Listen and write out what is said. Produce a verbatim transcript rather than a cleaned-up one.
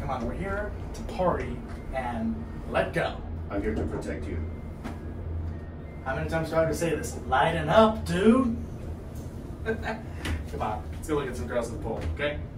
Come on, we're here to party and let go. I'm here to protect you. How many times do I have to say this? Lighten up, dude. Come on, let's go look at some girls at the pool, okay?